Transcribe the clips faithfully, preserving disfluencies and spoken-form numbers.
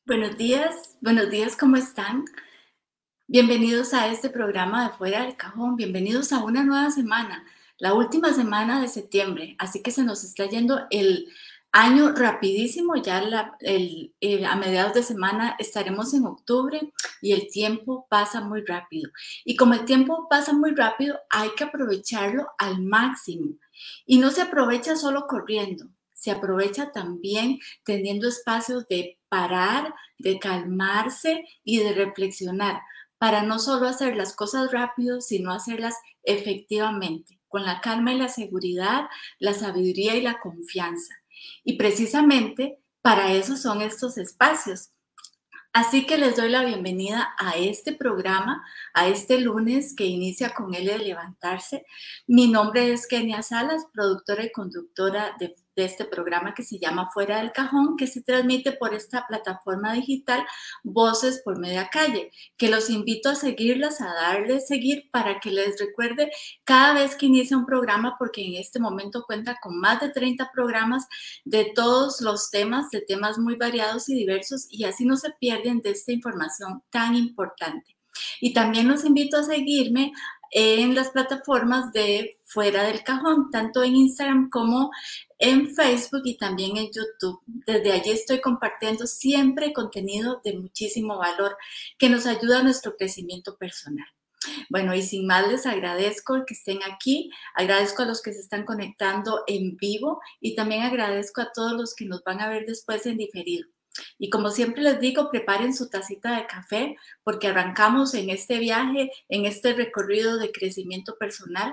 Buenos días, buenos días, ¿cómo están? Bienvenidos a este programa de Fuera del Cajón, bienvenidos a una nueva semana, la última semana de septiembre, así que se nos está yendo el año rapidísimo, ya la- el- el- a mediados de semana estaremos en octubre y el tiempo pasa muy rápido. Y como el tiempo pasa muy rápido, hay que aprovecharlo al máximo. Y no se aprovecha solo corriendo, se aprovecha también teniendo espacios de parar, de calmarse y de reflexionar para no solo hacer las cosas rápido, sino hacerlas efectivamente, con la calma y la seguridad, la sabiduría y la confianza. Y precisamente para eso son estos espacios. Así que les doy la bienvenida a este programa, a este lunes que inicia con L de levantarse. Mi nombre es Kenia Salas, productora y conductora de, de este programa que se llama Fuera del Cajón, que se transmite por esta plataforma digital Voces por Media Calle, que los invito a seguirlas, a darle seguir para que les recuerde cada vez que inicia un programa, porque en este momento cuenta con más de treinta programas de todos los temas, de temas muy variados y diversos, y así no se pierden de esta información tan importante. Y también los invito a seguirme en las plataformas de Fuera del Cajón, tanto en Instagram como en Facebook y también en YouTube. Desde allí estoy compartiendo siempre contenido de muchísimo valor que nos ayuda a nuestro crecimiento personal. Bueno, y sin más les agradezco que estén aquí, agradezco a los que se están conectando en vivo y también agradezco a todos los que nos van a ver después en diferido. Y como siempre les digo, preparen su tacita de café porque arrancamos en este viaje, en este recorrido de crecimiento personal,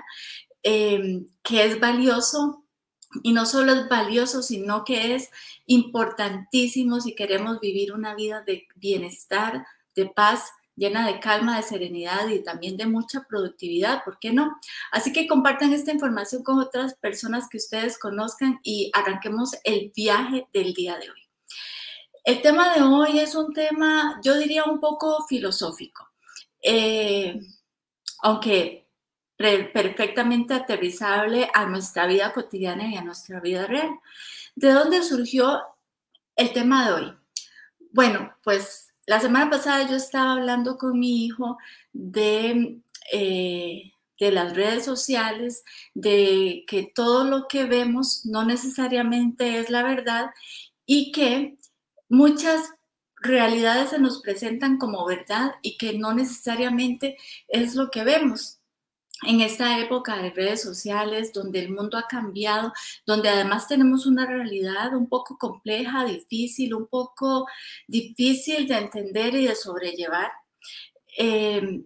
eh, que es valioso. Y no solo es valioso, sino que es importantísimo si queremos vivir una vida de bienestar, de paz, llena de calma, de serenidad y también de mucha productividad, ¿por qué no? Así que compartan esta información con otras personas que ustedes conozcan y arranquemos el viaje del día de hoy. El tema de hoy es un tema, yo diría, un poco filosófico, eh, aunque perfectamente aterrizable a nuestra vida cotidiana y a nuestra vida real. ¿De dónde surgió el tema de hoy? Bueno, pues la semana pasada yo estaba hablando con mi hijo de, eh, de las redes sociales, de que todo lo que vemos no necesariamente es la verdad y que muchas realidades se nos presentan como verdad y que no necesariamente es lo que vemos en esta época de redes sociales, donde el mundo ha cambiado, donde además tenemos una realidad un poco compleja, difícil, un poco difícil de entender y de sobrellevar, eh,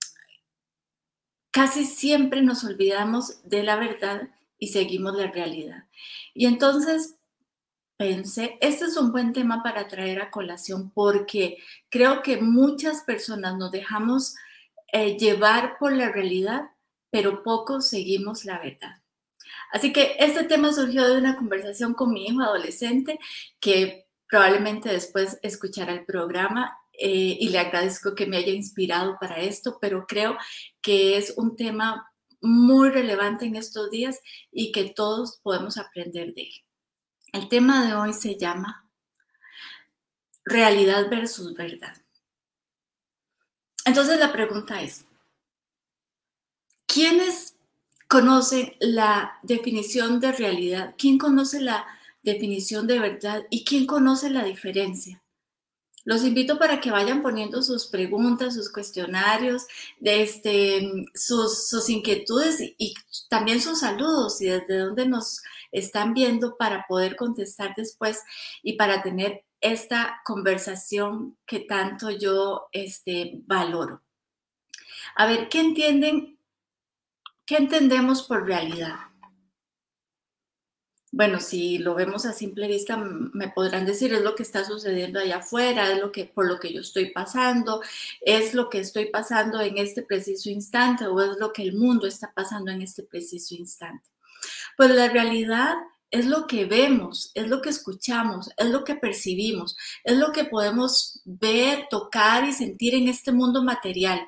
casi siempre nos olvidamos de la verdad y seguimos la realidad. Y entonces pensé, este es un buen tema para traer a colación porque creo que muchas personas nos dejamos eh, llevar por la realidad, pero pocos seguimos la verdad. Así que este tema surgió de una conversación con mi hijo adolescente que probablemente después escuchará el programa, eh, y le agradezco que me haya inspirado para esto, pero creo que es un tema muy relevante en estos días y que todos podemos aprender de él. El tema de hoy se llama realidad versus verdad. Entonces la pregunta es, ¿quiénes conocen la definición de realidad? ¿Quién conoce la definición de verdad? ¿Y quién conoce la diferencia? Los invito para que vayan poniendo sus preguntas, sus cuestionarios, de este, sus, sus inquietudes y, y también sus saludos y desde dónde nos están viendo para poder contestar después y para tener esta conversación que tanto yo este, valoro. A ver, ¿qué entienden? ¿Qué entendemos por realidad? Bueno, si lo vemos a simple vista, m- me podrán decir es lo que está sucediendo allá afuera, es lo que por lo que yo estoy pasando, es lo que estoy pasando en este preciso instante o es lo que el mundo está pasando en este preciso instante. Pues la realidad es lo que vemos, es lo que escuchamos, es lo que percibimos, es lo que podemos ver, tocar y sentir en este mundo material.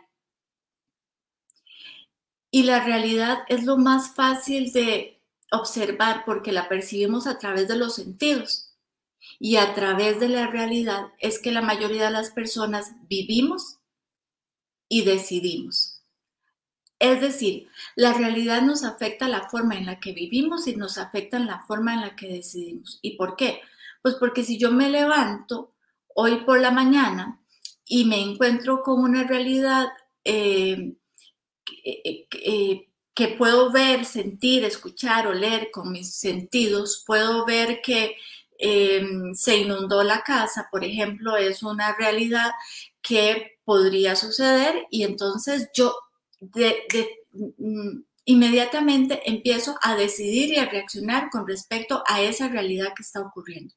Y la realidad es lo más fácil de observar porque la percibimos a través de los sentidos. Y a través de la realidad es que la mayoría de las personas vivimos y decidimos. Es decir, la realidad nos afecta la forma en la que vivimos y nos afecta en la forma en la que decidimos. ¿Y por qué? Pues porque si yo me levanto hoy por la mañana y me encuentro con una realidad eh, eh, eh, que puedo ver, sentir, escuchar, oler con mis sentidos, puedo ver que eh, se inundó la casa, por ejemplo, es una realidad que podría suceder y entonces yo de, de, mm, inmediatamente empiezo a decidir y a reaccionar con respecto a esa realidad que está ocurriendo.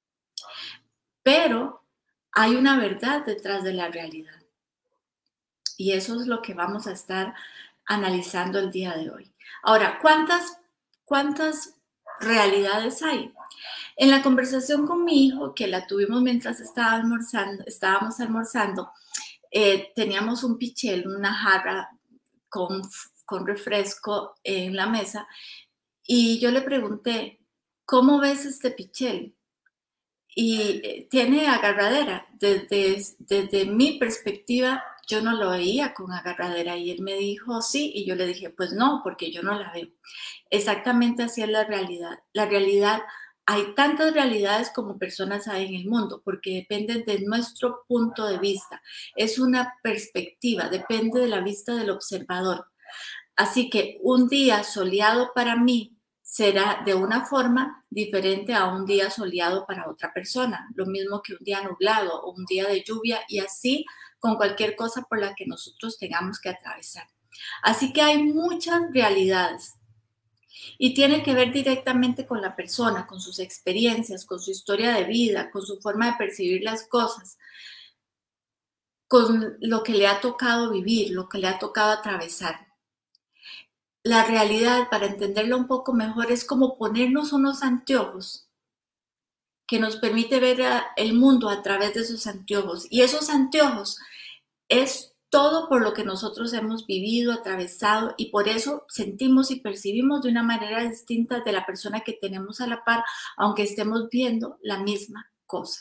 Pero hay una verdad detrás de la realidad y eso es lo que vamos a estar analizando el día de hoy. Ahora, ¿cuántas, cuántas realidades hay? En la conversación con mi hijo, que la tuvimos mientras estaba almorzando, estábamos almorzando, eh, teníamos un pichel, una jarra con, con refresco en la mesa y yo le pregunté, ¿cómo ves este pichel? Y eh, tiene agarradera. Desde, desde mi perspectiva, yo no lo veía con agarradera y él me dijo sí y yo le dije pues no, porque yo no la veo. Exactamente así es la realidad. La realidad, hay tantas realidades como personas hay en el mundo porque dependen de nuestro punto de vista. Es una perspectiva, depende de la vista del observador. Así que un día soleado para mí será de una forma diferente a un día soleado para otra persona. Lo mismo que un día nublado o un día de lluvia y así con cualquier cosa por la que nosotros tengamos que atravesar. Así que hay muchas realidades y tiene que ver directamente con la persona, con sus experiencias, con su historia de vida, con su forma de percibir las cosas, con lo que le ha tocado vivir, lo que le ha tocado atravesar. La realidad, para entenderlo un poco mejor, es como ponernos unos anteojos que nos permite ver el mundo a través de esos anteojos. Y esos anteojos es todo por lo que nosotros hemos vivido, atravesado, y por eso sentimos y percibimos de una manera distinta de la persona que tenemos a la par, aunque estemos viendo la misma cosa.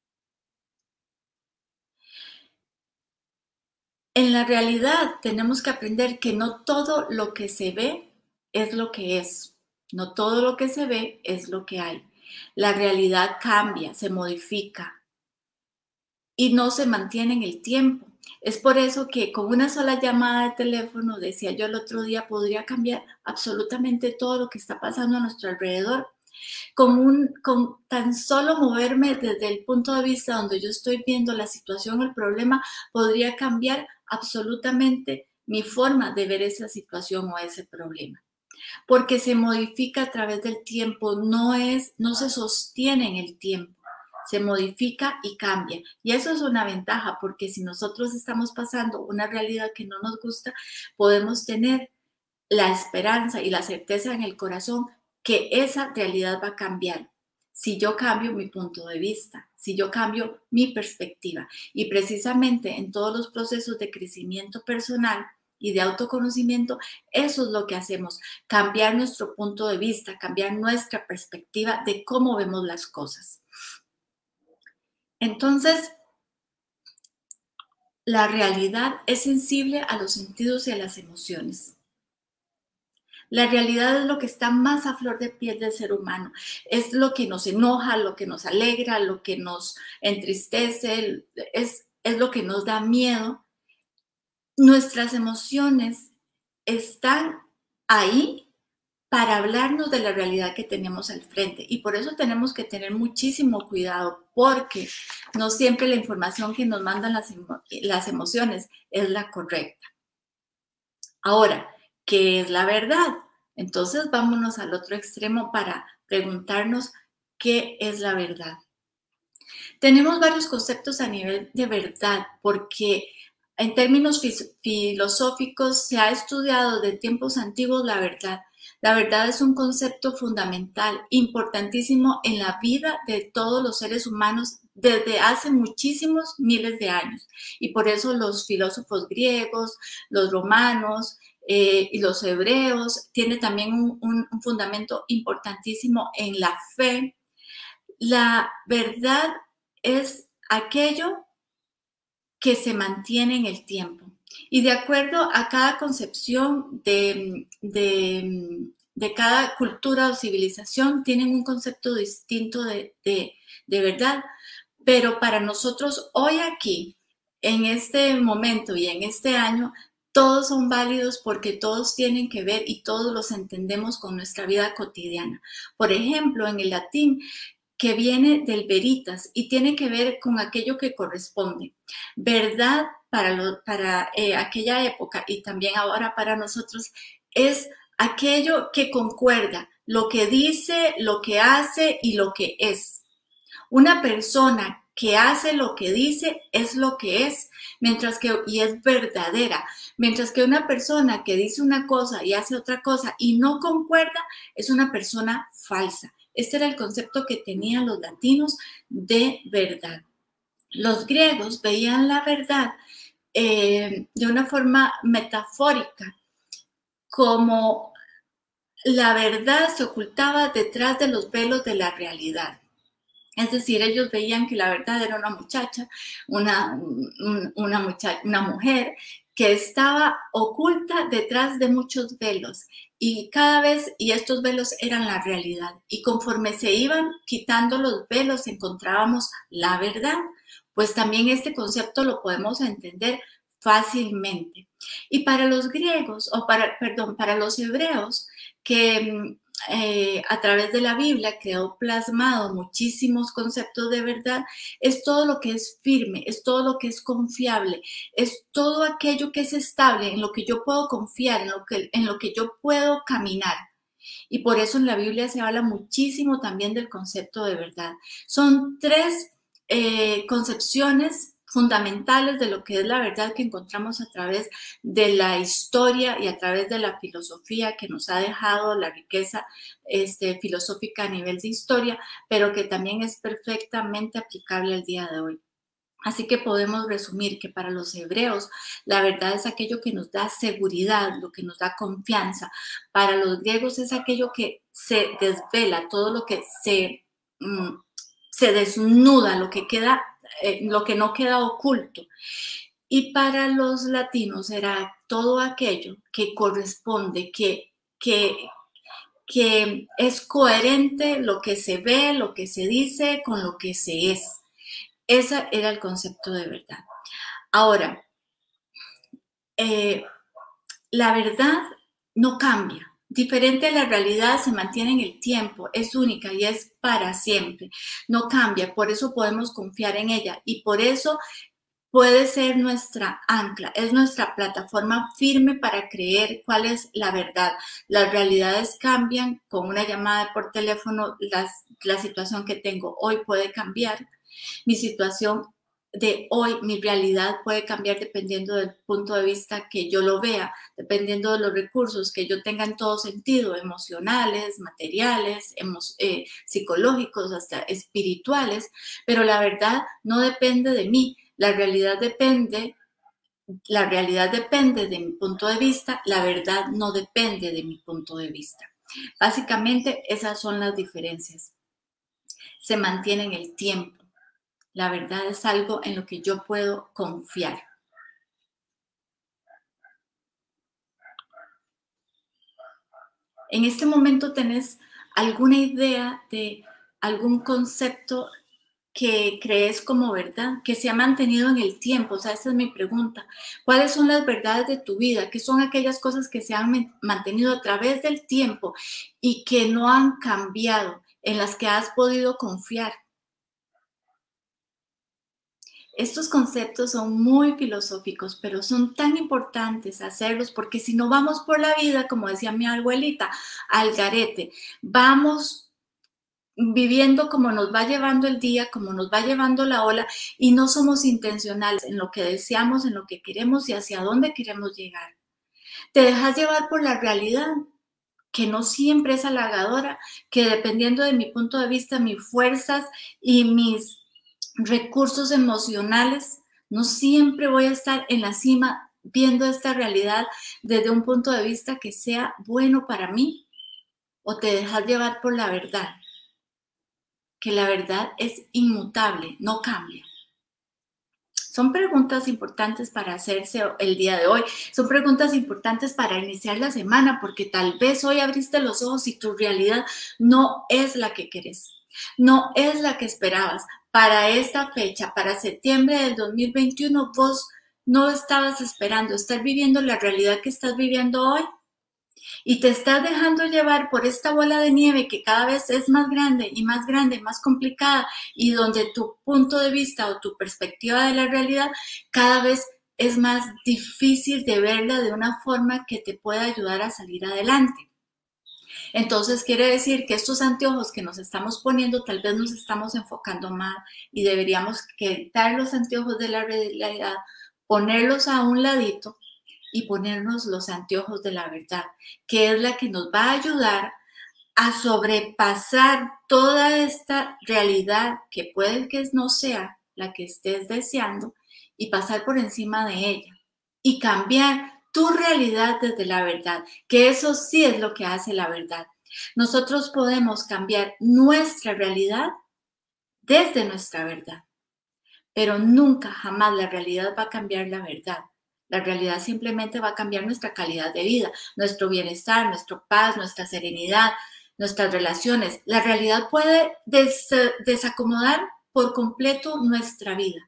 En la realidad tenemos que aprender que no todo lo que se ve es lo que es. No todo lo que se ve es lo que hay. La realidad cambia, se modifica y no se mantiene en el tiempo. Es por eso que con una sola llamada de teléfono, decía yo el otro día, podría cambiar absolutamente todo lo que está pasando a nuestro alrededor. Con, un, con tan solo moverme desde el punto de vista donde yo estoy viendo la situación o el problema, podría cambiar absolutamente mi forma de ver esa situación o ese problema. Porque se modifica a través del tiempo, no, es, no se sostiene en el tiempo, se modifica y cambia. Y eso es una ventaja, porque si nosotros estamos pasando una realidad que no nos gusta, podemos tener la esperanza y la certeza en el corazón que esa realidad va a cambiar si yo cambio mi punto de vista, si yo cambio mi perspectiva. Y precisamente en todos los procesos de crecimiento personal y de autoconocimiento, eso es lo que hacemos, cambiar nuestro punto de vista, cambiar nuestra perspectiva de cómo vemos las cosas. Entonces, la realidad es sensible a los sentidos y a las emociones. La realidad es lo que está más a flor de piel del ser humano. Es lo que nos enoja, lo que nos alegra, lo que nos entristece, es, es lo que nos da miedo. Nuestras emociones están ahí para hablarnos de la realidad que tenemos al frente. Y por eso tenemos que tener muchísimo cuidado, porque no siempre la información que nos mandan las, emo las emociones es la correcta. Ahora, ¿qué es la verdad? Entonces vámonos al otro extremo para preguntarnos qué es la verdad. Tenemos varios conceptos a nivel de verdad porque en términos filosóficos se ha estudiado de tiempos antiguos la verdad. La verdad es un concepto fundamental, importantísimo en la vida de todos los seres humanos desde hace muchísimos miles de años. Y por eso los filósofos griegos, los romanos eh, y los hebreos tienen también un, un, un fundamento importantísimo en la fe. La verdad es aquello que se mantiene en el tiempo. Y de acuerdo a cada concepción de, de, de cada cultura o civilización, tienen un concepto distinto de, de, de verdad. Pero para nosotros hoy aquí, en este momento y en este año, todos son válidos porque todos tienen que ver y todos los entendemos con nuestra vida cotidiana. Por ejemplo, en el latín, que viene del veritas y tiene que ver con aquello que corresponde. Verdad para, lo, para eh, aquella época y también ahora para nosotros es aquello que concuerda, lo que dice, lo que hace y lo que es. Una persona que hace lo que dice es lo que es, mientras que, y es verdadera, mientras que una persona que dice una cosa y hace otra cosa y no concuerda es una persona falsa. Este era el concepto que tenían los latinos de verdad. Los griegos veían la verdad eh, de una forma metafórica, como la verdad se ocultaba detrás de los velos de la realidad. Es decir, ellos veían que la verdad era una muchacha, una, una, muchacha, una mujer que estaba oculta detrás de muchos velos y cada vez, y estos velos eran la realidad. Y conforme se iban quitando los velos, encontrábamos la verdad. Pues también este concepto lo podemos entender fácilmente. Y para los griegos, o para, perdón, para los hebreos, que Eh, a través de la Biblia quedó plasmado muchísimos conceptos de verdad, es todo lo que es firme, es todo lo que es confiable, es todo aquello que es estable, en lo que yo puedo confiar, en lo que, en lo que yo puedo caminar. Y por eso en la Biblia se habla muchísimo también del concepto de verdad. Son tres eh, concepciones fundamentales de lo que es la verdad que encontramos a través de la historia y a través de la filosofía que nos ha dejado la riqueza este, filosófica a nivel de historia, pero que también es perfectamente aplicable al día de hoy. Así que podemos resumir que para los hebreos la verdad es aquello que nos da seguridad, lo que nos da confianza. Para los griegos es aquello que se desvela, todo lo que se, mm, se desnuda, lo que queda, eh, lo que no queda oculto. Y para los latinos era todo aquello que corresponde, que, que, que es coherente lo que se ve, lo que se dice con lo que se es. Ese era el concepto de verdad. Ahora, eh, la verdad no cambia. Diferente a la realidad, se mantiene en el tiempo, es única y es para siempre. No cambia, por eso podemos confiar en ella y por eso puede ser nuestra ancla, es nuestra plataforma firme para creer cuál es la verdad. Las realidades cambian, con una llamada por teléfono, las, la situación que tengo hoy puede cambiar. Mi situación de hoy, mi realidad puede cambiar dependiendo del punto de vista que yo lo vea, dependiendo de los recursos que yo tenga en todo sentido, emocionales, materiales, emo eh, psicológicos, hasta espirituales, pero la verdad no depende de mí, la realidad depende, la realidad depende de mi punto de vista, la verdad no depende de mi punto de vista. Básicamente esas son las diferencias. Se mantiene en el tiempo. La verdad es algo en lo que yo puedo confiar. En este momento, ¿tenés alguna idea de algún concepto que crees como verdad, que se ha mantenido en el tiempo? O sea, esa es mi pregunta. ¿Cuáles son las verdades de tu vida? ¿Qué son aquellas cosas que se han mantenido a través del tiempo y que no han cambiado, en las que has podido confiar? Estos conceptos son muy filosóficos, pero son tan importantes hacerlos porque si no vamos por la vida, como decía mi abuelita, al garete, vamos viviendo como nos va llevando el día, como nos va llevando la ola y no somos intencionales en lo que deseamos, en lo que queremos y hacia dónde queremos llegar. Te dejas llevar por la realidad, que no siempre es halagadora, que dependiendo de mi punto de vista, mis fuerzas y mis recursos emocionales, no siempre voy a estar en la cima viendo esta realidad desde un punto de vista que sea bueno para mí, o te dejas llevar por la verdad, que la verdad es inmutable, no cambia? Son preguntas importantes para hacerse el día de hoy. Son preguntas importantes para iniciar la semana, porque tal vez hoy abriste los ojos y tu realidad no es la que querés, no es la que esperabas. Para esta fecha, para septiembre del dos mil veintiuno, vos no estabas esperando estar viviendo la realidad que estás viviendo hoy. Y te estás dejando llevar por esta bola de nieve que cada vez es más grande y más grande, más complicada, y donde tu punto de vista o tu perspectiva de la realidad cada vez es más difícil de verla de una forma que te pueda ayudar a salir adelante. Entonces quiere decir que estos anteojos que nos estamos poniendo tal vez nos estamos enfocando mal y deberíamos quitar los anteojos de la realidad, ponerlos a un ladito y ponernos los anteojos de la verdad, que es la que nos va a ayudar a sobrepasar toda esta realidad que puede que no sea la que estés deseando y pasar por encima de ella y cambiar tu realidad desde la verdad, que eso sí es lo que hace la verdad. Nosotros podemos cambiar nuestra realidad desde nuestra verdad, pero nunca, jamás la realidad va a cambiar la verdad. La realidad simplemente va a cambiar nuestra calidad de vida, nuestro bienestar, nuestra paz, nuestra serenidad, nuestras relaciones. La realidad puede des desacomodar por completo nuestra vida,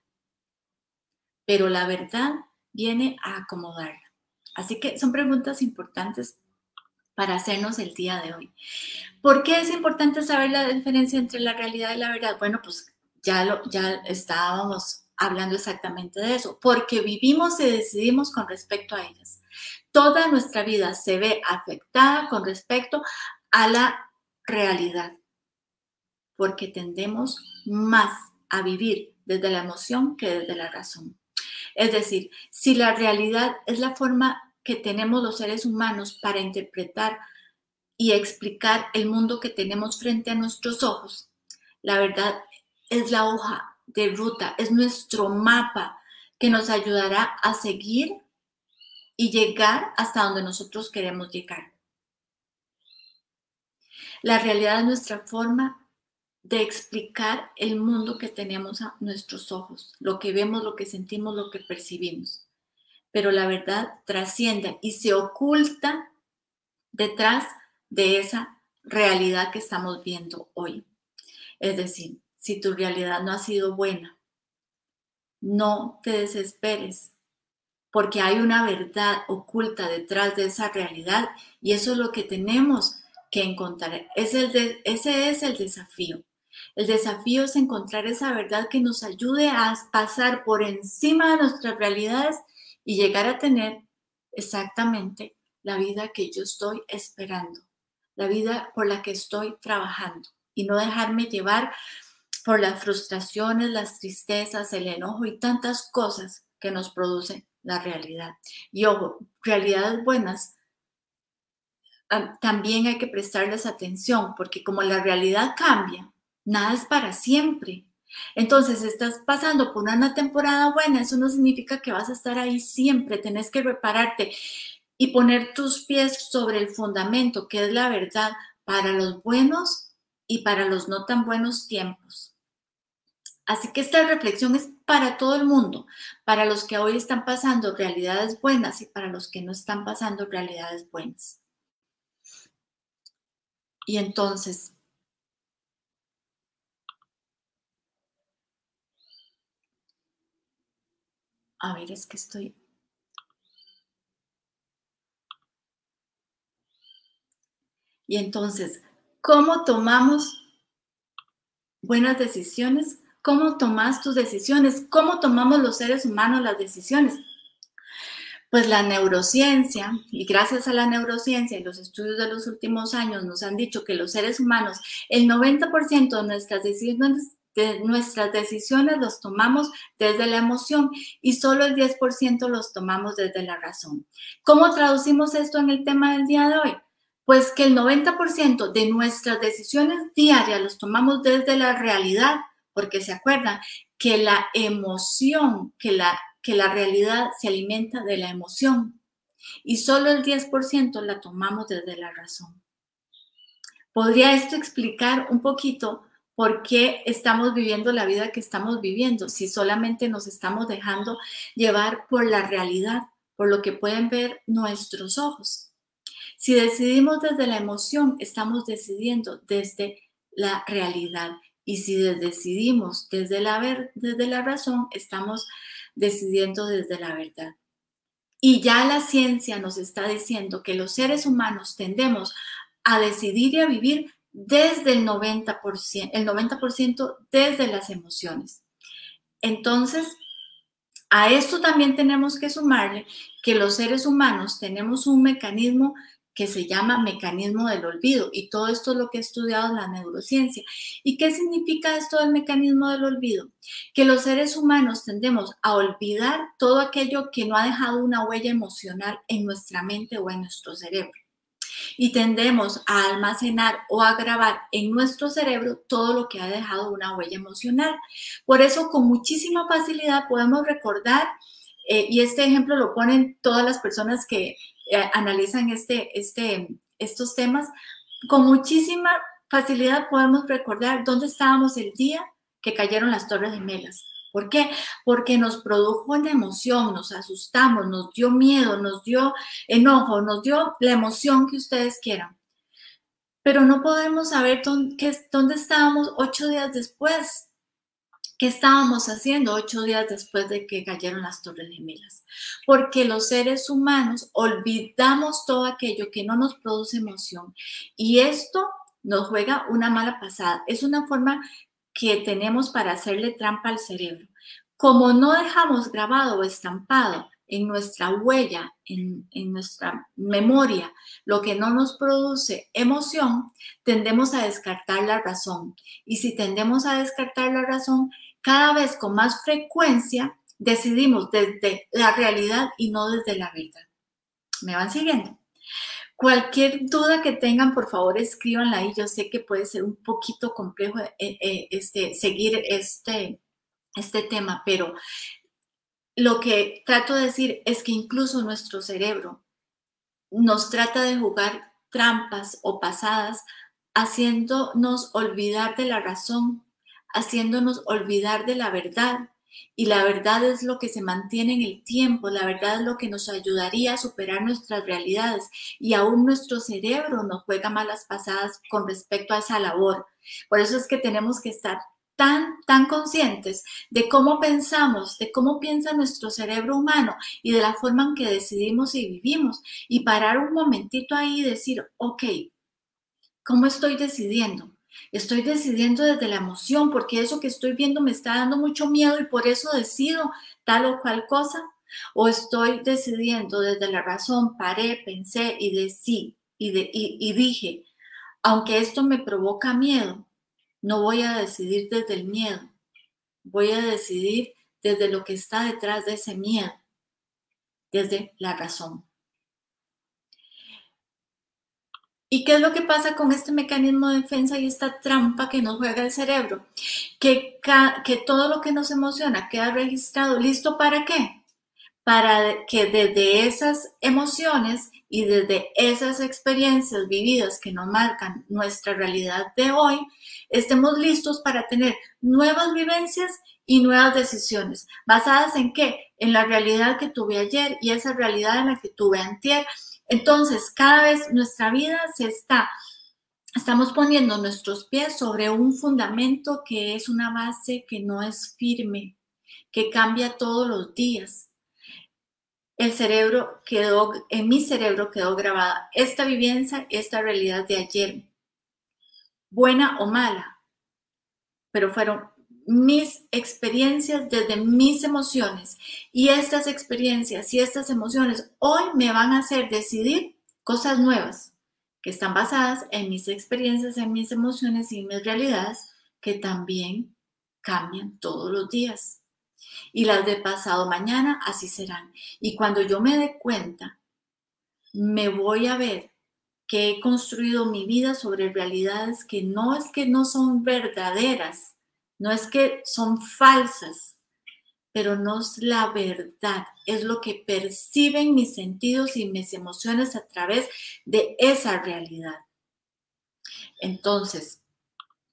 pero la verdad viene a acomodarla. Así que son preguntas importantes para hacernos el día de hoy. ¿Por qué es importante saber la diferencia entre la realidad y la verdad? Bueno, pues ya, lo, ya estábamos hablando exactamente de eso, porque vivimos y decidimos con respecto a ellas. Toda nuestra vida se ve afectada con respecto a la realidad, porque tendemos más a vivir desde la emoción que desde la razón. Es decir, si la realidad es la forma que tenemos los seres humanos para interpretar y explicar el mundo que tenemos frente a nuestros ojos, la verdad es la hoja de ruta, es nuestro mapa que nos ayudará a seguir y llegar hasta donde nosotros queremos llegar. La realidad es nuestra forma de explicar el mundo que tenemos a nuestros ojos, lo que vemos, lo que sentimos, lo que percibimos. Pero la verdad trasciende y se oculta detrás de esa realidad que estamos viendo hoy. Es decir, si tu realidad no ha sido buena, no te desesperes, porque hay una verdad oculta detrás de esa realidad y eso es lo que tenemos que encontrar. Es el de, ese es el desafío. El desafío es encontrar esa verdad que nos ayude a pasar por encima de nuestras realidades y llegar a tener exactamente la vida que yo estoy esperando, la vida por la que estoy trabajando y no dejarme llevar por las frustraciones, las tristezas, el enojo y tantas cosas que nos producen la realidad. Y ojo, realidades buenas también hay que prestarles atención, porque como la realidad cambia, nada es para siempre. Entonces, estás pasando por una temporada buena, eso no significa que vas a estar ahí siempre, tenés que repararte y poner tus pies sobre el fundamento, que es la verdad, para los buenos y para los no tan buenos tiempos. Así que esta reflexión es para todo el mundo, para los que hoy están pasando realidades buenas y para los que no están pasando realidades buenas. Y entonces, a ver, es que estoy... Y entonces, ¿cómo tomamos buenas decisiones? ¿Cómo tomas tus decisiones? ¿Cómo tomamos los seres humanos las decisiones? Pues la neurociencia, y gracias a la neurociencia y los estudios de los últimos años nos han dicho que los seres humanos, el noventa por ciento de nuestras decisiones, de nuestras decisiones los tomamos desde la emoción y solo el diez por ciento los tomamos desde la razón. ¿Cómo traducimos esto en el tema del día de hoy? Pues que el noventa por ciento de nuestras decisiones diarias los tomamos desde la realidad, porque se acuerdan que la emoción, que la, que la realidad se alimenta de la emoción y solo el diez por ciento la tomamos desde la razón. ¿Podría esto explicar un poquito ¿Por qué estamos viviendo la vida que estamos viviendo si solamente nos estamos dejando llevar por la realidad, por lo que pueden ver nuestros ojos? Si decidimos desde la emoción, estamos decidiendo desde la realidad. Y si decidimos desde la, ver, desde la razón, estamos decidiendo desde la verdad. Y ya la ciencia nos está diciendo que los seres humanos tendemos a decidir y a vivir desde el noventa por ciento, el noventa por ciento desde las emociones. Entonces, a esto también tenemos que sumarle que los seres humanos tenemos un mecanismo que se llama mecanismo del olvido, y todo esto es lo que he estudiado en la neurociencia. ¿Y qué significa esto del mecanismo del olvido? Que los seres humanos tendemos a olvidar todo aquello que no ha dejado una huella emocional en nuestra mente o en nuestro cerebro. Y tendemos a almacenar o a grabar en nuestro cerebro todo lo que ha dejado una huella emocional. Por eso, con muchísima facilidad podemos recordar, eh, y este ejemplo lo ponen todas las personas que eh, analizan este, este, estos temas, con muchísima facilidad podemos recordar dónde estábamos el día que cayeron las Torres Gemelas. ¿Por qué? Porque nos produjo una emoción, nos asustamos, nos dio miedo, nos dio enojo, nos dio la emoción que ustedes quieran. Pero no podemos saber dónde, qué, dónde estábamos ocho días después. ¿Qué estábamos haciendo ocho días después de que cayeron las Torres Gemelas? Porque los seres humanos olvidamos todo aquello que no nos produce emoción. Y esto nos juega una mala pasada. Es una forma que tenemos para hacerle trampa al cerebro. Como no dejamos grabado o estampado en nuestra huella, en, en nuestra memoria, lo que no nos produce emoción, tendemos a descartar la razón. Y si tendemos a descartar la razón, cada vez con más frecuencia decidimos desde la realidad y no desde la verdad. ¿Me van siguiendo? Cualquier duda que tengan, por favor, escríbanla ahí. Yo sé que puede ser un poquito complejo eh, eh, este, seguir este, este tema, pero lo que trato de decir es que incluso nuestro cerebro nos trata de jugar trampas o pasadas, haciéndonos olvidar de la razón, haciéndonos olvidar de la verdad. Y la verdad es lo que se mantiene en el tiempo, la verdad es lo que nos ayudaría a superar nuestras realidades, y aún nuestro cerebro nos juega malas pasadas con respecto a esa labor. Por eso es que tenemos que estar tan, tan conscientes de cómo pensamos, de cómo piensa nuestro cerebro humano y de la forma en que decidimos y vivimos, y parar un momentito ahí y decir, ok, ¿cómo estoy decidiendo? Estoy decidiendo desde la emoción, porque eso que estoy viendo me está dando mucho miedo y por eso decido tal o cual cosa. O estoy decidiendo desde la razón, paré, pensé y decí, y, de, y, y dije, aunque esto me provoca miedo, no voy a decidir desde el miedo, voy a decidir desde lo que está detrás de ese miedo, desde la razón. ¿Y qué es lo que pasa con este mecanismo de defensa y esta trampa que nos juega el cerebro? Que, que todo lo que nos emociona queda registrado. ¿Listo para qué? Para que desde esas emociones y desde esas experiencias vividas que nos marcan nuestra realidad de hoy, estemos listos para tener nuevas vivencias y nuevas decisiones. ¿Basadas en qué? En la realidad que tuve ayer y esa realidad en la que tuve antier. Entonces, cada vez nuestra vida se está, estamos poniendo nuestros pies sobre un fundamento que es una base que no es firme, que cambia todos los días. El cerebro quedó, en mi cerebro quedó grabada esta vivencia, esta realidad de ayer, buena o mala, pero fueron mis experiencias desde mis emociones, y estas experiencias y estas emociones hoy me van a hacer decidir cosas nuevas que están basadas en mis experiencias, en mis emociones y en mis realidades, que también cambian todos los días. Y las de pasado mañana así serán. Y cuando yo me dé cuenta, me voy a ver que he construido mi vida sobre realidades que no es que no son verdaderas, no es que son falsas, pero no es la verdad, es lo que perciben mis sentidos y mis emociones a través de esa realidad. Entonces,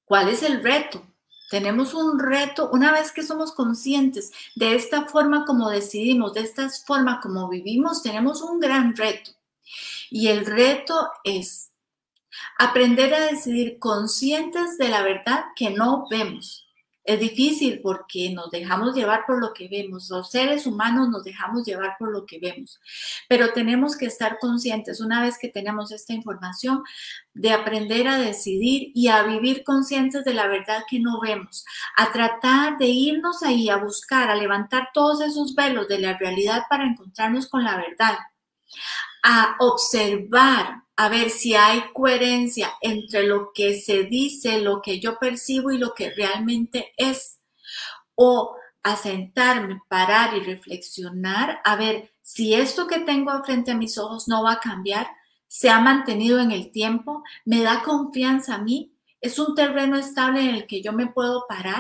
¿Cuál es el reto? Tenemos un reto una vez que somos conscientes de esta forma como decidimos, de esta forma como vivimos, tenemos un gran reto. Y el reto es aprender a decidir conscientes de la verdad que no vemos. Es difícil porque nos dejamos llevar por lo que vemos. Los seres humanos nos dejamos llevar por lo que vemos. Pero tenemos que estar conscientes, una vez que tenemos esta información, de aprender a decidir y a vivir conscientes de la verdad que no vemos. A tratar de irnos ahí, a buscar, a levantar todos esos velos de la realidad para encontrarnos con la verdad. A observar, a ver si hay coherencia entre lo que se dice, lo que yo percibo y lo que realmente es. O a sentarme, parar y reflexionar, a ver si esto que tengo frente a mis ojos no va a cambiar, se ha mantenido en el tiempo, me da confianza a mí, es un terreno estable en el que yo me puedo parar.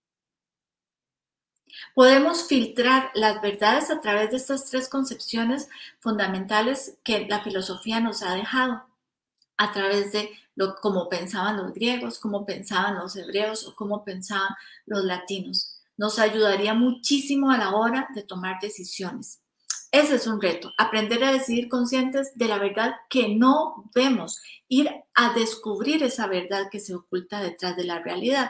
Podemos filtrar las verdades a través de estas tres concepciones fundamentales que la filosofía nos ha dejado, a través de lo, cómo pensaban los griegos, cómo pensaban los hebreos o cómo pensaban los latinos. Nos ayudaría muchísimo a la hora de tomar decisiones. Ese es un reto, aprender a decidir conscientes de la verdad que no vemos, ir a descubrir esa verdad que se oculta detrás de la realidad.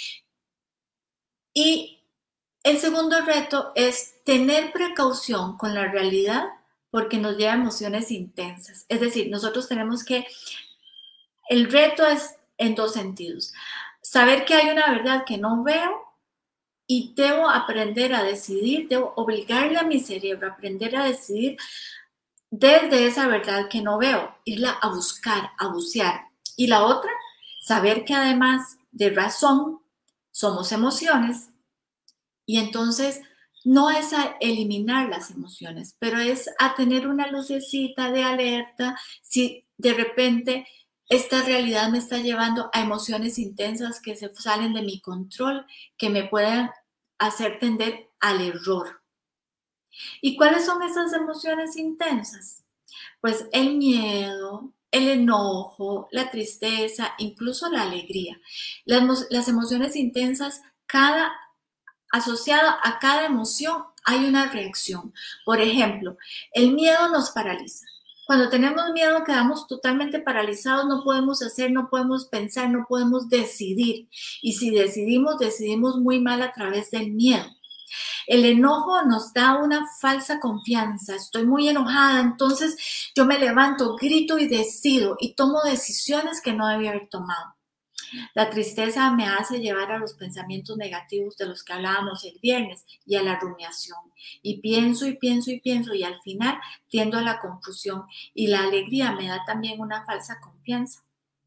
Y el segundo reto es tener precaución con la realidad porque nos lleva a emociones intensas. Es decir, nosotros tenemos que, el reto es en dos sentidos. Saber que hay una verdad que no veo y debo aprender a decidir, debo obligarle a mi cerebro a aprender a decidir desde esa verdad que no veo, irla a buscar, a bucear. Y la otra, saber que además de razón somos emociones. Y entonces no es a eliminar las emociones, pero es a tener una lucecita de alerta si de repente esta realidad me está llevando a emociones intensas que se salen de mi control, que me pueden hacer tender al error. ¿Y cuáles son esas emociones intensas? Pues el miedo, el enojo, la tristeza, incluso la alegría. Las, las emociones intensas, cada asociado a cada emoción hay una reacción. Por ejemplo, el miedo nos paraliza. Cuando tenemos miedo quedamos totalmente paralizados, no podemos hacer, no podemos pensar, no podemos decidir. Y si decidimos, decidimos muy mal a través del miedo. El enojo nos da una falsa confianza. Estoy muy enojada, entonces yo me levanto, grito y decido y tomo decisiones que no debía haber tomado. La tristeza me hace llevar a los pensamientos negativos de los que hablábamos el viernes y a la rumiación. Y pienso y pienso y pienso y al final tiendo a la confusión. Y la alegría me da también una falsa confianza.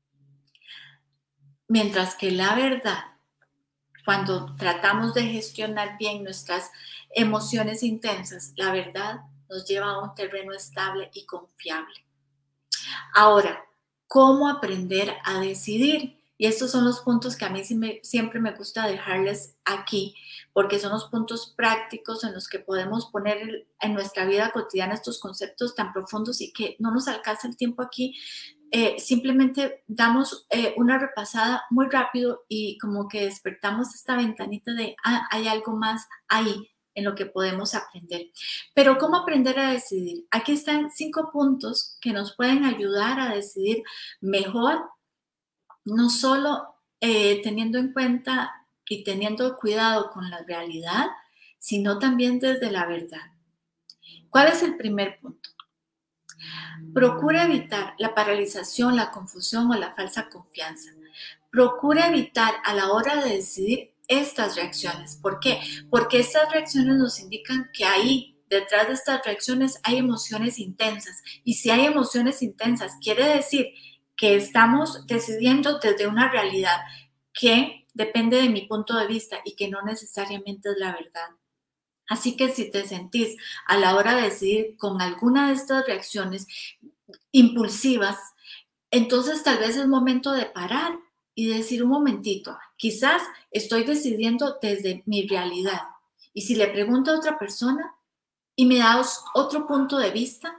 Mientras que la verdad, cuando tratamos de gestionar bien nuestras emociones intensas, la verdad nos lleva a un terreno estable y confiable. Ahora, ¿cómo aprender a decidir? Y estos son los puntos que a mí siempre me gusta dejarles aquí, porque son los puntos prácticos en los que podemos poner en nuestra vida cotidiana estos conceptos tan profundos y que no nos alcanza el tiempo aquí. Eh, simplemente damos eh, una repasada muy rápido y como que despertamos esta ventanita de, ah, hay algo más ahí en lo que podemos aprender. Pero ¿cómo aprender a decidir? Aquí están cinco puntos que nos pueden ayudar a decidir mejor, no solo eh, teniendo en cuenta y teniendo cuidado con la realidad, sino también desde la verdad. ¿Cuál es el primer punto? Procura evitar la paralización, la confusión o la falsa confianza. Procura evitar a la hora de decidir estas reacciones. ¿Por qué? Porque estas reacciones nos indican que ahí, detrás de estas reacciones, hay emociones intensas. Y si hay emociones intensas, quiere decir que estamos decidiendo desde una realidad que depende de mi punto de vista y que no necesariamente es la verdad. Así que si te sentís a la hora de decidir con alguna de estas reacciones impulsivas, entonces tal vez es momento de parar y decir un momentito, quizás estoy decidiendo desde mi realidad. Y si le pregunto a otra persona y me da otro punto de vista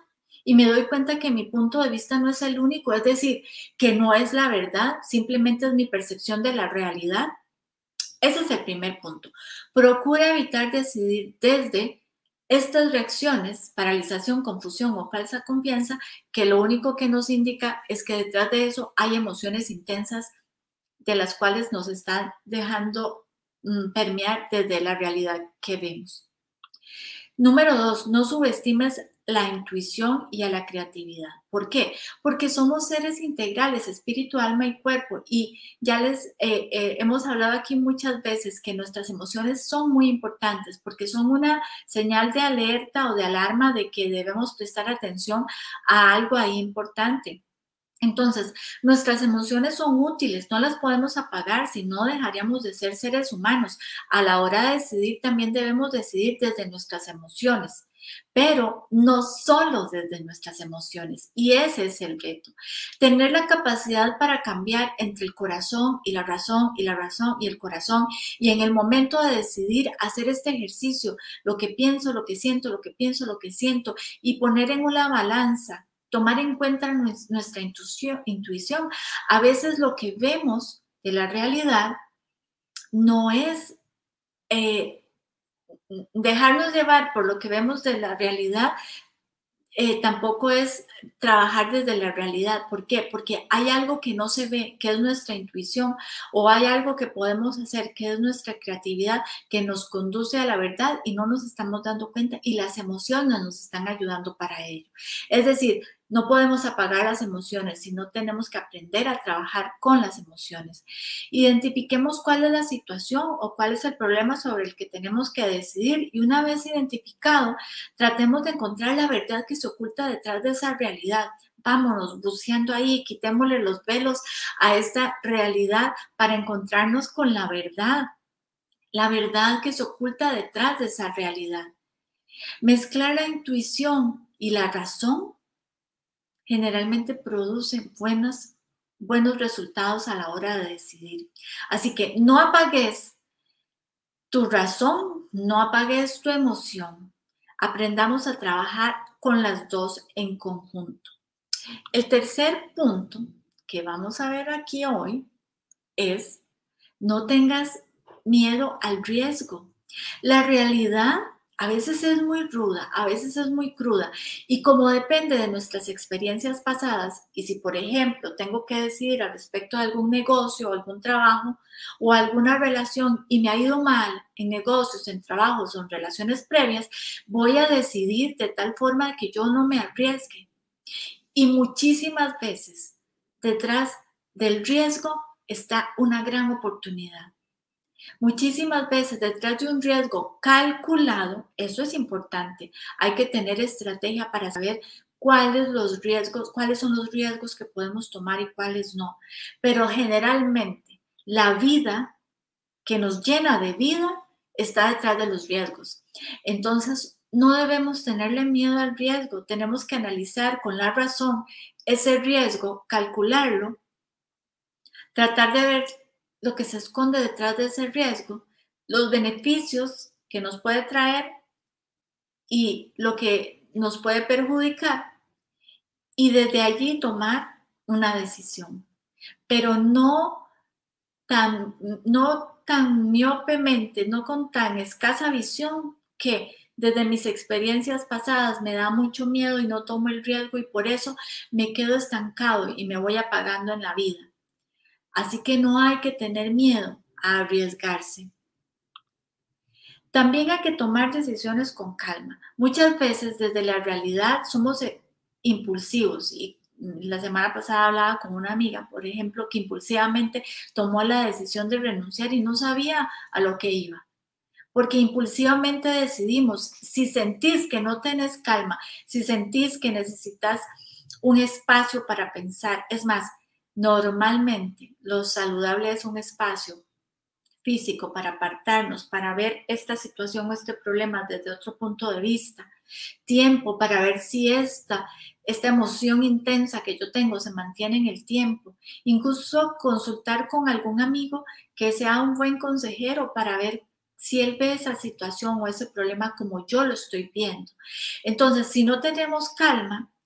y me doy cuenta que mi punto de vista no es el único, es decir, que no es la verdad, simplemente es mi percepción de la realidad. Ese es el primer punto. Procura evitar decidir desde estas reacciones, paralización, confusión o falsa confianza, que lo único que nos indica es que detrás de eso hay emociones intensas de las cuales nos están dejando mm, permear desde la realidad que vemos. Número dos, no subestimes la intuición y a la creatividad. ¿Por qué? Porque somos seres integrales, espíritu, alma y cuerpo. Y ya les eh, eh, hemos hablado aquí muchas veces que nuestras emociones son muy importantes porque son una señal de alerta o de alarma de que debemos prestar atención a algo ahí importante. Entonces, nuestras emociones son útiles, no las podemos apagar, si no dejaríamos de ser seres humanos. A la hora de decidir también debemos decidir desde nuestras emociones, pero no solo desde nuestras emociones. Y ese es el reto. Tener la capacidad para cambiar entre el corazón y la razón y la razón y el corazón. Y en el momento de decidir hacer este ejercicio, lo que pienso, lo que siento, lo que pienso, lo que siento, y poner en una balanza, tomar en cuenta nuestra intuición, intuición. A veces lo que vemos de la realidad no es eh, dejarnos llevar por lo que vemos de la realidad, eh, tampoco es trabajar desde la realidad. ¿Por qué? Porque hay algo que no se ve, que es nuestra intuición, o hay algo que podemos hacer, que es nuestra creatividad, que nos conduce a la verdad y no nos estamos dando cuenta, y las emociones nos están ayudando para ello. Es decir, no podemos apagar las emociones, sino tenemos que aprender a trabajar con las emociones. Identifiquemos cuál es la situación o cuál es el problema sobre el que tenemos que decidir, y una vez identificado, tratemos de encontrar la verdad que se oculta detrás de esa realidad. Vámonos buceando ahí, quitémosle los velos a esta realidad para encontrarnos con la verdad, la verdad que se oculta detrás de esa realidad. Mezclar la intuición y la razón generalmente produce buenos, buenos resultados a la hora de decidir. Así que no apagues tu razón, no apagues tu emoción. Aprendamos a trabajar con las dos en conjunto. El tercer punto que vamos a ver aquí hoy es: no tengas miedo al riesgo. La realidad a veces es muy ruda, a veces es muy cruda, y como depende de nuestras experiencias pasadas, y si por ejemplo tengo que decidir al respecto de algún negocio o algún trabajo o alguna relación y me ha ido mal en negocios, en trabajos o en relaciones previas, voy a decidir de tal forma que yo no me arriesgue. Y muchísimas veces detrás del riesgo está una gran oportunidad. Muchísimas veces detrás de un riesgo calculado, eso es importante, hay que tener estrategia para saber cuáles los riesgos, cuáles son los riesgos que podemos tomar y cuáles no. Pero generalmente la vida que nos llena de vida está detrás de los riesgos. Entonces, no debemos tenerle miedo al riesgo, tenemos que analizar con la razón ese riesgo, calcularlo, tratar de ver lo que se esconde detrás de ese riesgo, los beneficios que nos puede traer y lo que nos puede perjudicar, y desde allí tomar una decisión. Pero no tan, no tan miopemente, no con tan escasa visión que desde mis experiencias pasadas me da mucho miedo y no tomo el riesgo, y por eso me quedo estancado y me voy apagando en la vida. Así que no hay que tener miedo a arriesgarse. También hay que tomar decisiones con calma. Muchas veces desde la realidad somos eh, impulsivos, y la semana pasada hablaba con una amiga, por ejemplo, que impulsivamente tomó la decisión de renunciar y no sabía a lo que iba. Porque impulsivamente decidimos. Si sentís que no tenés calma, si sentís que necesitas un espacio para pensar, es más, normalmente lo saludable es un espacio físico para apartarnos, para ver esta situación o este problema desde otro punto de vista. Tiempo para ver si esta, esta emoción intensa que yo tengo se mantiene en el tiempo. Incluso consultar con algún amigo que sea un buen consejero para ver si él ve esa situación o ese problema como yo lo estoy viendo. Entonces, si no tenemos calma,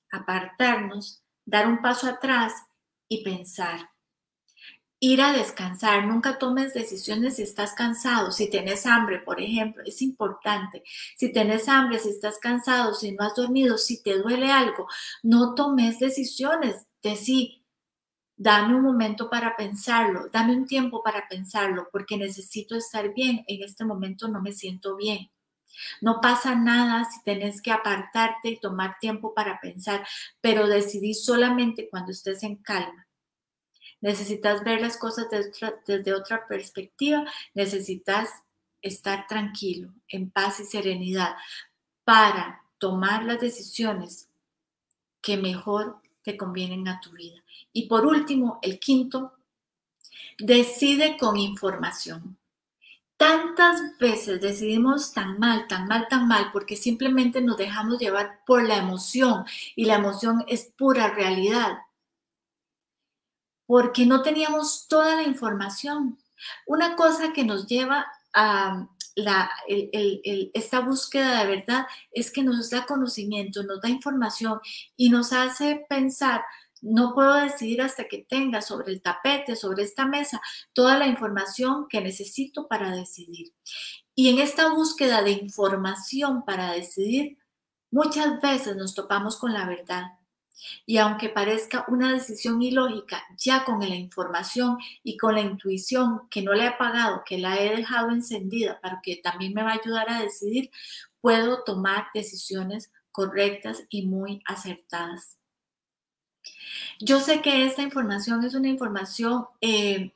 apartarnos, dar un paso atrás y pensar. Ir a descansar, nunca tomes decisiones si estás cansado, si tienes hambre, por ejemplo, es importante. Si tienes hambre, si estás cansado, si no has dormido, si te duele algo, no tomes decisiones. Decí, dame un momento para pensarlo, dame un tiempo para pensarlo, porque necesito estar bien. En este momento no me siento bien. No pasa nada si tenés que apartarte y tomar tiempo para pensar, pero decidí solamente cuando estés en calma. Necesitas ver las cosas desde otra, desde otra perspectiva, necesitas estar tranquilo, en paz y serenidad para tomar las decisiones que mejor te convienen a tu vida. Y por último, el quinto, decide con información. Tantas veces decidimos tan mal, tan mal, tan mal, porque simplemente nos dejamos llevar por la emoción y la emoción es pura realidad. Porque no teníamos toda la información. Una cosa que nos lleva a la, el, el, el, esta búsqueda de verdad es que nos da conocimiento, nos da información y nos hace pensar, no puedo decidir hasta que tenga sobre el tapete, sobre esta mesa, toda la información que necesito para decidir. Y en esta búsqueda de información para decidir, muchas veces nos topamos con la verdad. Y aunque parezca una decisión ilógica, ya con la información y con la intuición que no la he apagado, que la he dejado encendida para que también me va a ayudar a decidir, puedo tomar decisiones correctas y muy acertadas. Yo sé que esta información es una información eh,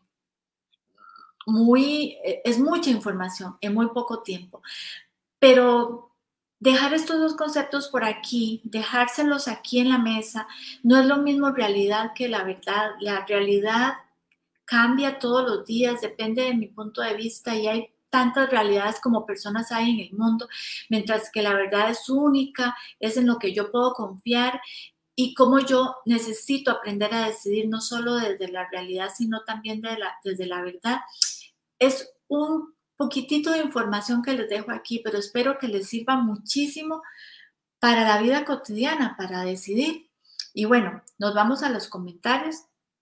muy, eh, es mucha información en muy poco tiempo, pero dejar estos dos conceptos por aquí, dejárselos aquí en la mesa, no es lo mismo realidad que la verdad. La realidad cambia todos los días, depende de mi punto de vista y hay tantas realidades como personas hay en el mundo, mientras que la verdad es única, es en lo que yo puedo confiar y cómo yo necesito aprender a decidir no solo desde la realidad, sino también de la, desde la verdad. Es un poquitito de información que les dejo aquí, pero espero que les sirva muchísimo para la vida cotidiana, para decidir. Y bueno, nos vamos a los comentarios.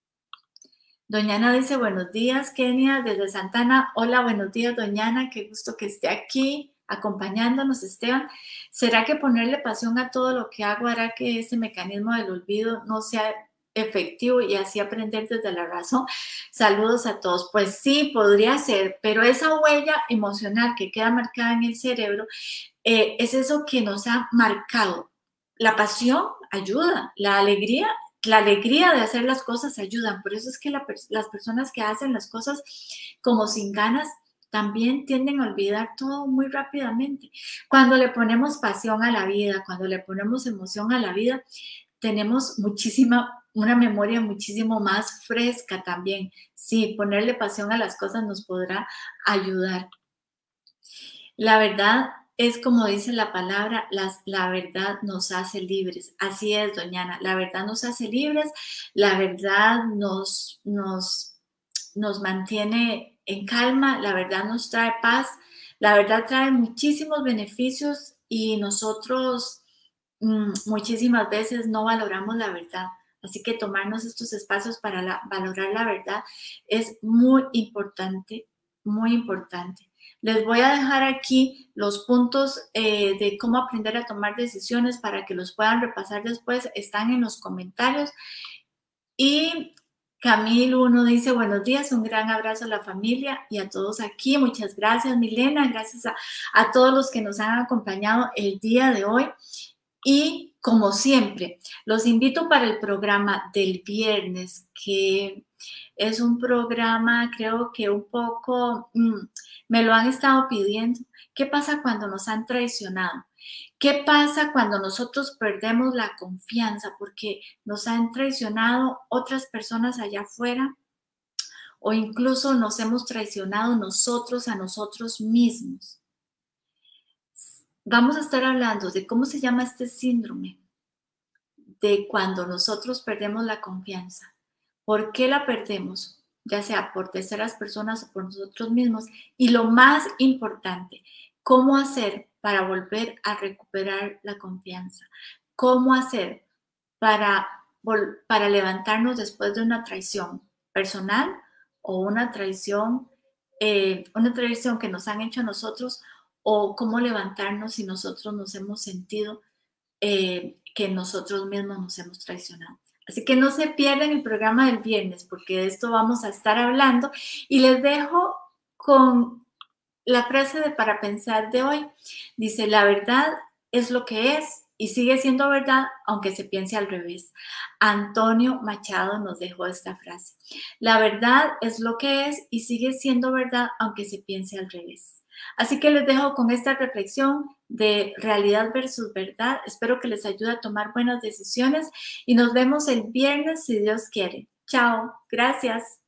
Doña Ana dice, buenos días, Kenia, desde Santana. Hola, buenos días, doña Ana, qué gusto que esté aquí acompañándonos, Esteban. ¿Será que ponerle pasión a todo lo que hago hará que ese mecanismo del olvido no sea efectivo y así aprender desde la razón? Saludos a todos. Pues sí, podría ser, pero esa huella emocional que queda marcada en el cerebro eh, es eso que nos ha marcado. La pasión ayuda, la alegría, la alegría de hacer las cosas ayudan. Por eso es que la, las personas que hacen las cosas como sin ganas también tienden a olvidar todo muy rápidamente. Cuando le ponemos pasión a la vida, cuando le ponemos emoción a la vida, tenemos muchísima, una memoria muchísimo más fresca también. Sí, ponerle pasión a las cosas nos podrá ayudar. La verdad es como dice la palabra, las, la verdad nos hace libres. Así es, doña Ana, la verdad nos hace libres, la verdad nos, nos, nos mantiene en calma, la verdad nos trae paz, la verdad trae muchísimos beneficios y nosotros mmm, muchísimas veces no valoramos la verdad. Así que tomarnos estos espacios para la, valorar la verdad es muy importante, muy importante. Les voy a dejar aquí los puntos eh, de cómo aprender a tomar decisiones para que los puedan repasar después. Están en los comentarios. Y Camil uno dice, buenos días, un gran abrazo a la familia y a todos aquí. Muchas gracias, Milena. Gracias a, a todos los que nos han acompañado el día de hoy. Y como siempre, los invito para el programa del viernes, que es un programa, creo que un poco, mmm, me lo han estado pidiendo. ¿Qué pasa cuando nos han traicionado? ¿Qué pasa cuando nosotros perdemos la confianza porque nos han traicionado otras personas allá afuera? O incluso nos hemos traicionado nosotros a nosotros mismos. Vamos a estar hablando de cómo se llama este síndrome, de cuando nosotros perdemos la confianza. ¿Por qué la perdemos? Ya sea por terceras personas o por nosotros mismos. Y lo más importante, ¿cómo hacer para volver a recuperar la confianza? ¿Cómo hacer para, para levantarnos después de una traición personal o una traición, eh, una traición que nos han hecho a nosotros, o cómo levantarnos si nosotros nos hemos sentido eh, que nosotros mismos nos hemos traicionado. Así que no se pierdan el programa del viernes, porque de esto vamos a estar hablando, y les dejo con la frase de para pensar de hoy. Dice: la verdad es lo que es y sigue siendo verdad aunque se piense al revés. Antonio Machado nos dejó esta frase. La verdad es lo que es y sigue siendo verdad aunque se piense al revés. Así que les dejo con esta reflexión de realidad versus verdad. Espero que les ayude a tomar buenas decisiones y nos vemos el viernes si Dios quiere. Chao, gracias.